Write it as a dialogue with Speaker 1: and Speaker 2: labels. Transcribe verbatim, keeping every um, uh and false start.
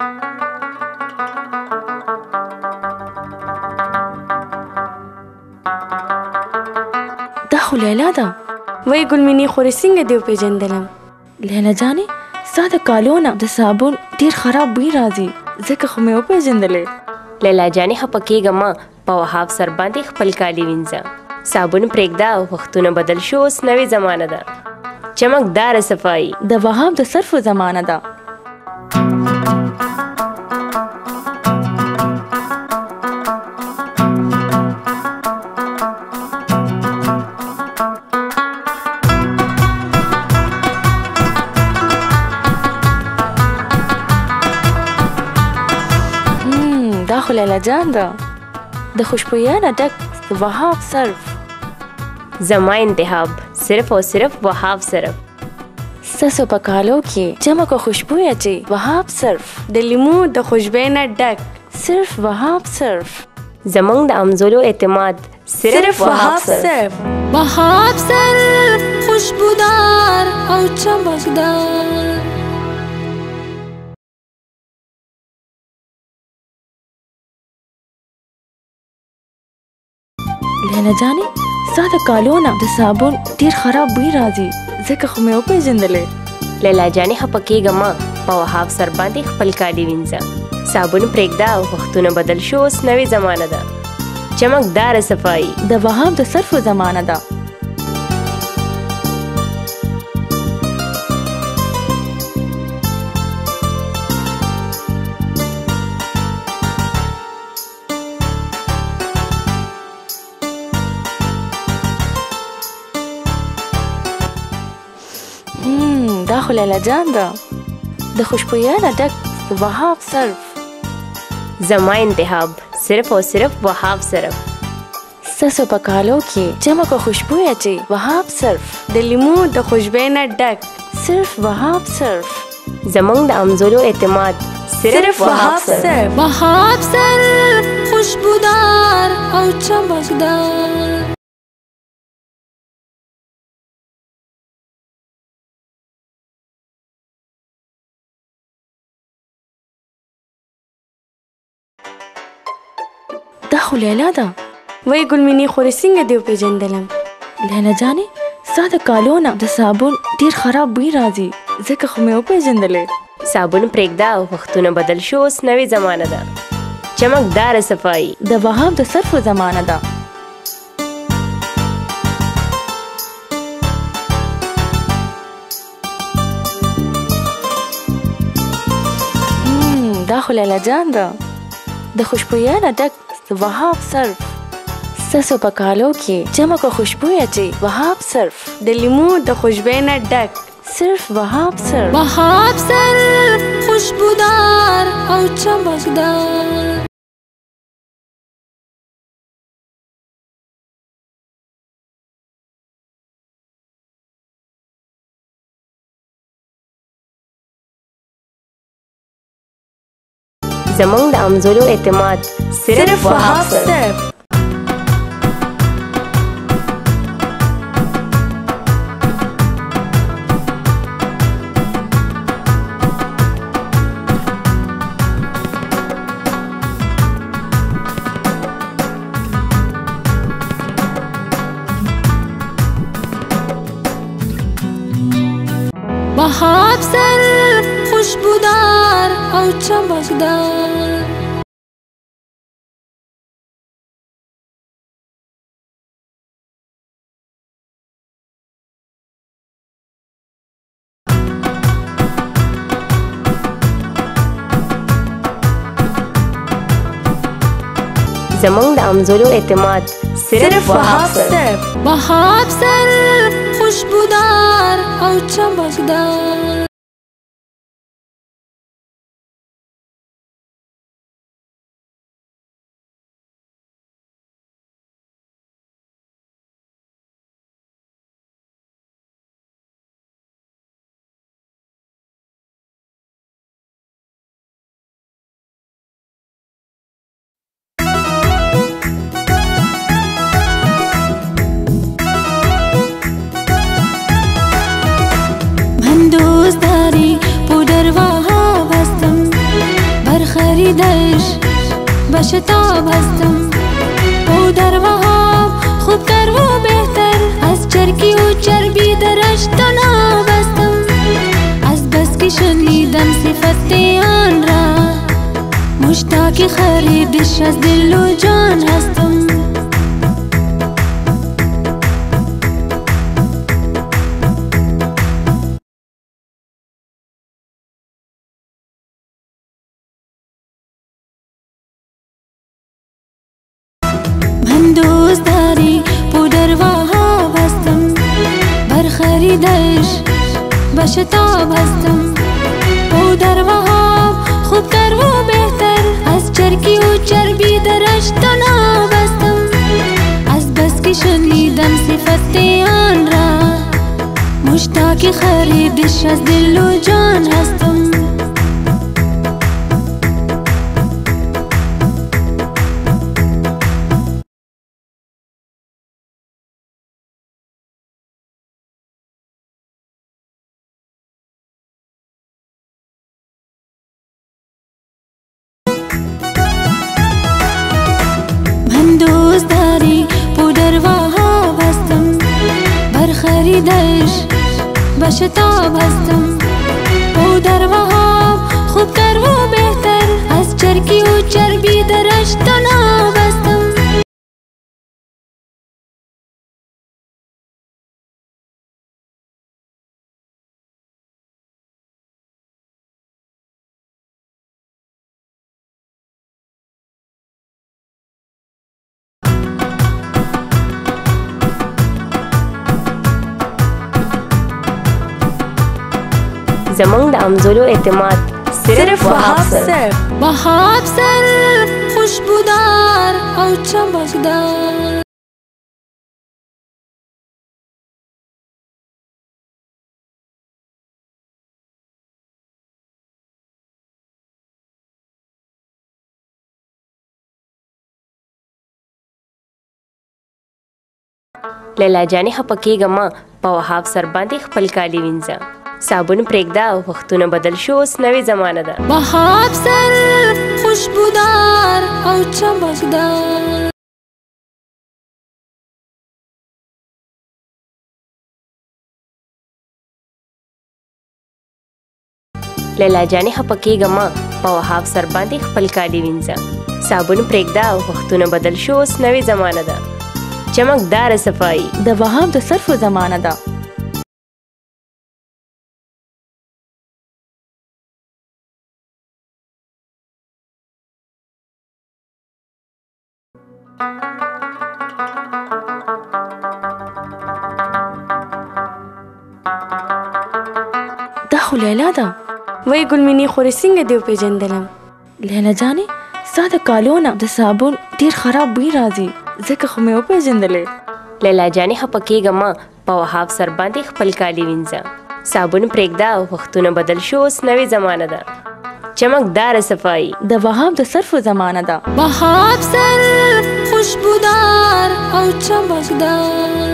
Speaker 1: دا خو لیلا ده. وای ګلمینې خورې څنګه دې وپېژندلم؟ لیلا جانې ستا د کالو نه د صابون ډېر خراب بوی راځي، ځکه خو مې وپېژندلې.
Speaker 2: لیلا جانې خفه کېږه مه، په وهاب سر باندې خپل کالي وینځه. صابون پرېږده، وختونه بدل شو، اوس نوې زمانه ده. چمکداره صفایي
Speaker 1: د وهاب د صرفو زمانه ده. دا خو لیلا جان ده، د خوشبویانه ډک وهاب صرف.
Speaker 2: زما انتخاب صرف او صرف وهاب صرف.
Speaker 1: ستاسو په کالو کې چمک او خوشبوی اچي وهاب صرف. د لیمو د خوشبوی نه ډک صرف وهاب صرف.
Speaker 2: زمونږ د امزولو اعتماد صرف وهاب صرف.
Speaker 3: وهاب صرف خوشبودار او چمکدار.
Speaker 1: لیلا جانې ستا د کالو نه د صابون ډېر خراب بوی راځي، ځکه خو مې وپېژندلې.
Speaker 2: لیلا جانې خفه کېږه مه، په وهاب سر باندې خپل کالي وینځه. صابون پرېږده، وختونه بدل شو، اوس نوې زمانه ده. چمکداره صفایي
Speaker 1: د وهاب د صرفو زمانه ده. دا خو لیلا جان ده، د خوشبویانه ډک وهاب صرف.
Speaker 2: زما انتخاب صرف او صرف وهاب صرف.
Speaker 1: ستاسو په کالو کې چمک او خوشبوی اچي وهاب صرف. د لیمو د خوشبوی نه ډک صرف وهاب صرف.
Speaker 2: زمونږ د امزولو اعتماد صرف وهاب صرف.
Speaker 3: وهاب صرف خوشبودار او چمکدار.
Speaker 1: دا خو لیلا ده. وای ګلمینې خورې څنګه دې وپېژندلم؟ لیلا جانې ستا د کالو نه د صابون ډېر خراب بوی راځي، ځکه خو مې وپېژندلې.
Speaker 2: صابون پرېږده، وختونه بدل شو، اوس نوې زمانه ده. چمکداره صفایي
Speaker 1: د وهاب د صرفو زمانه ده. دا خو لیلا جان ده، د خوشبویانه ډک وهاب صرف. ستاسو په کالو کې چمک او خوشبوی اچي وهاب صرف. د لیمو د خوشبوی نه ډک صرف وهاب صرف.
Speaker 3: وهاب صرف خوشبودار او چمکدار.
Speaker 2: زمونږ د امزولو اعتماد صرف وهاب صرف.
Speaker 3: وهاب صرف خوشبودار او چمکدار.
Speaker 2: زمونږ د امزولو اعتماد صرف وهاب صرف.
Speaker 3: وهاب صرف خوشبودار او چمکدار.
Speaker 4: من دوست
Speaker 3: خریدش به شتاب هستم او در وهاب خوبتر و بهتر از چرکی و چربی درش تناب هستم از بس که شنیدم صفت آن را مشتاق خریدش از دل و جان هستم من دوست داری پودر وهاب هستم بر خریدش به شتاب هستم پودر وهاب خوبتر و بهتر از چرکی و چربی درش تناب هستم از بس که شنیدم صفت آن را مشتاق خریدش از دل و جان هستم دوست داری پودر وهاب هستم بر خریدش به شتاب هستم پودر وهاب خوبتر و بهتر از چرکی و چربی درش تناب هستم
Speaker 2: زمانگ د امزولو اعتماد صرف وهاب صرف
Speaker 3: وهاب صرف خوشبودار او چمکدار
Speaker 2: لیلا جانې خپه کېږه مه په وهاب سر باندې خپل کالي وینځه صابون پرېږده او وختونه بدل شو اوس نوې زمانه ده
Speaker 3: وهاب صرف خوشبودار او چمکدار
Speaker 2: لیلا جانې خپه کېږه مه په وهاب سر باندې خپل کالي وینځه صابون پرېږده او وختونه بدل شو اوس نوې زمانه ده چمکدار صفائی
Speaker 1: د وهاب د صرفو زمانه ده دا خو لیلا ده وای ګلمینې خورې څنګه دې وپېژندلم لیلا جانې ستا د کالو نه د صابون ډېر خراب بوی راځي ځکه خو مې وپېژندلې
Speaker 2: لیلا جانې خپه کېږه مه په وهاب سر باندې خپل کالي وینځه صابون پرېږده او وختونه بدل شو اوس نوې زمانه ده چمکدار صفائی
Speaker 1: د وهاب د صرفو زمانه ده
Speaker 3: وهاب صرف خوشبودار او چمکدار